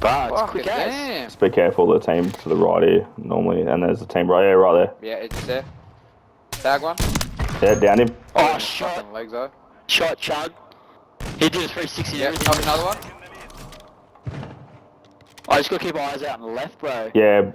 Wow, it's Fuck quick it, as. damn. Just be careful of the team to the right here, normally. And there's a team right here, right there. Yeah, it's there. Tag one. Yeah, down him. Oh, shot. Fucking legs though. Shot, chug. He did a 360 Yeah, and knock everything. another one. I just gotta keep my eyes out on the left, bro. Yeah,